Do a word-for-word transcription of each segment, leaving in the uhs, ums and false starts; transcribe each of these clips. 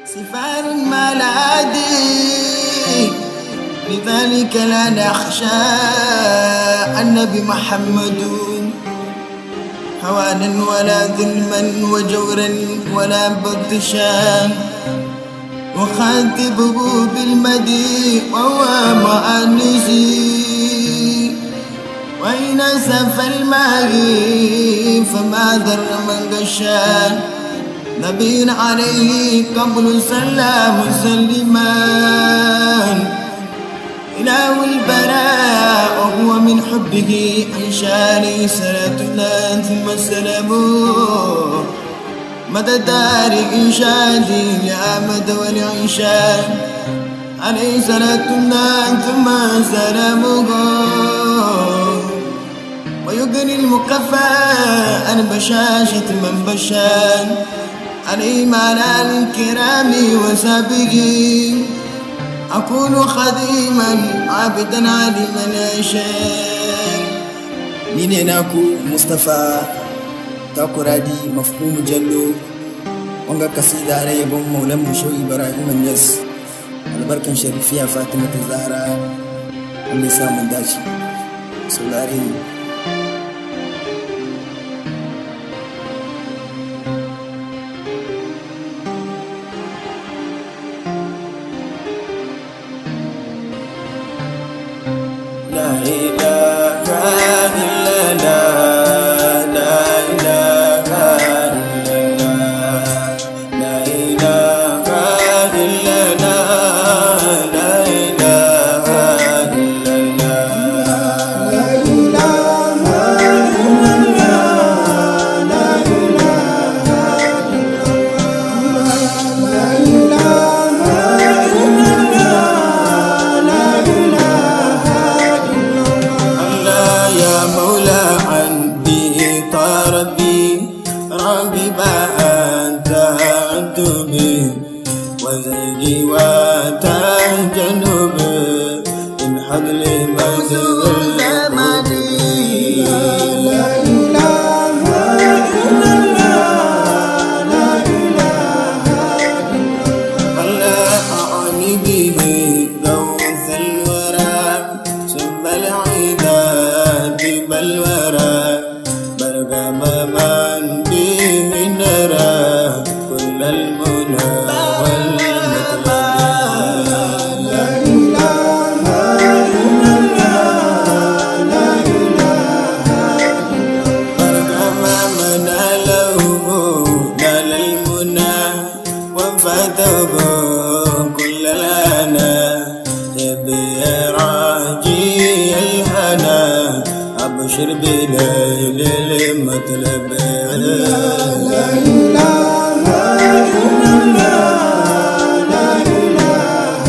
سفار ما العادي لذلك لا نخشى النبي محمد هوانا ولا ظلما وجورا ولا بطشا وخاطبه بالمدي وهو مؤنسي وإن سف الماء فما ذر من غشان نبي عليه قبل سلام مسلمان إله البراء وهو من حبه عشاني صلاة الله ثم سلامه مدى دار إنشادي لأمد والعشان عليه صلاة الله ثم سلامه ويغني المكفى عن بشاشة من بشان عليه معنى الكرام وسابه أكون خديما عابدا عليما يشاء نيني ناكو مصطفى تاكو رادي مفهوم جلو وانغا قصيدة على يبون مولم شو إبراهيم إنياس البركة شريفية فاطمة الزهراء اللي سامن داشي سولاري لا إله إلا الله لا إله إلا الله لا إله إلا الله لا إله إلا الله لا إله إلا الله لا إله إلا الله لا إله إلا الله لا إله يا مولا عندي طربي ربي أنت عدبي وزيدي وتجنبي إن حبل مزيد زماني لا إله إلا الله لا إله إلا الله أعني به غوث الورى سب العداد بالورى برغم من به نرى كل المنى والمطلب لا إله إلا الله لا إله برغم من له نال المنى وفاته كل الأنا راجي الهنا أبشر بليل المطلب لا إله إلا الله لا إله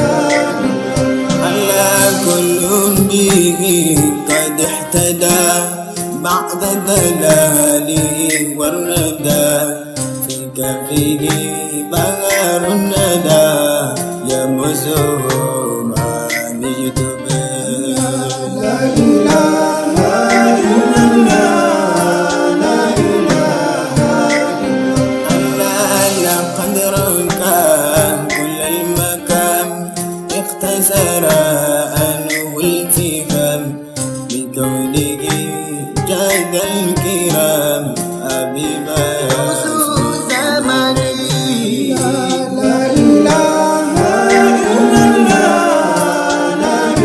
الله كل به قد اهتدى بعد دلاله والردى في كفه بغر الندى يمسه نجد لا إله إلا الله لا إله إلا الله لقد ركع كل المكان اختصر أنه التفام بكونه جاد الكرام حبيبا زماني لا إله إلا الله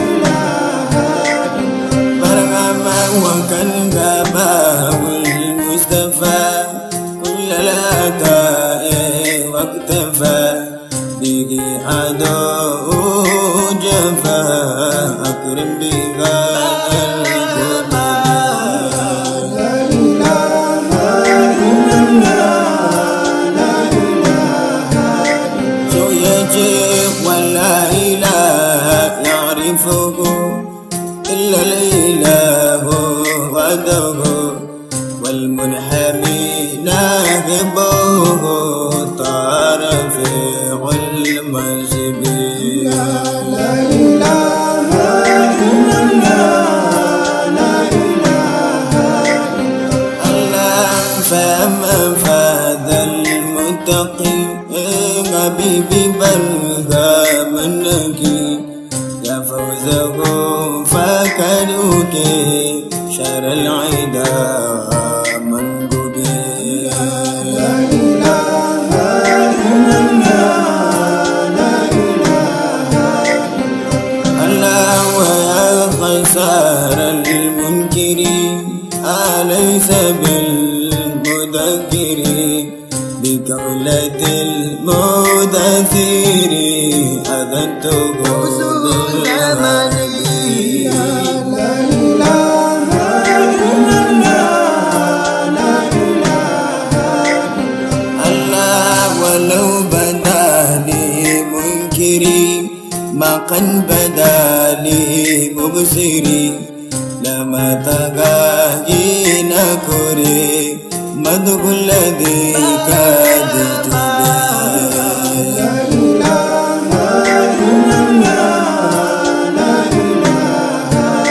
وكان غابه المصطفى كل الأداء واكتفى به عدو جفا أكرم بها القربى لا إله إلا الله لا إله شو يجيب ولا إله يعرفه إلا الإله وحده والمنحمي ناهبه طار في المنزب لا إله إلا الله لا إله إلا الله فما فاز المتقي حبيبي بلغى منك يا فوزه فكروك شر العدا منقودي. لا إله إلا الله لا إله إلا الله ويا خسار المنكرين أليس بالمدكرين بقولة المدثر أذنته بالزمن. لا إله إلا الله لا إله إلا الله ولو بدا لي منكري ما قد بدا لي مبصري لما تغاينا كوري مدح الذي كادت به. لا إله إلا الله لا إله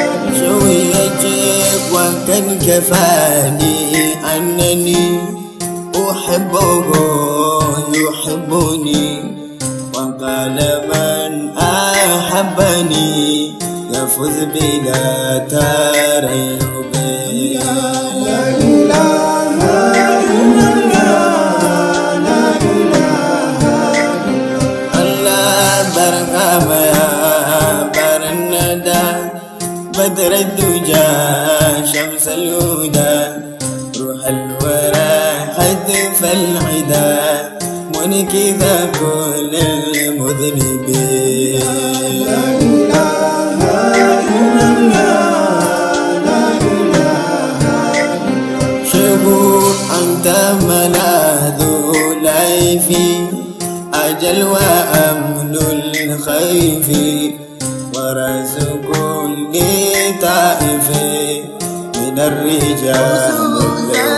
شويتك وكان كفاني أنني أحبه يحبني وقال من أحبني يفوز بلا تريب. لا إله إلا الله لا إله إلا الله برهام يا بر الندى بدر الدجى شمس الهدى روح الورى هدف العدا منكذ كل المذنبين. لا إله إلا الله لا إله شيخ أنت ملاذ ليفي أجل وأمن الخيف ورأس كل طائف من الرجال.